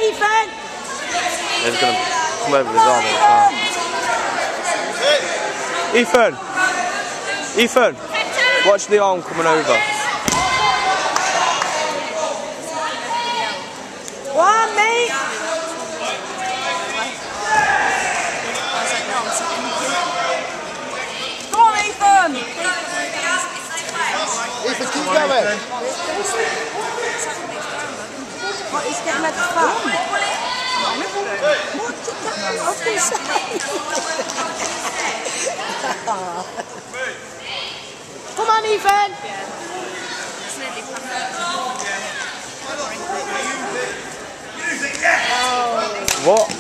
Ethan! He's going to come over his arm all the time. Ethan! Ethan! Watch the arm coming over. One, mate! Go on, Ethan! Ethan, keep going! What, he's getting at the phone? What did that fucking say? Come on, Ethan! What?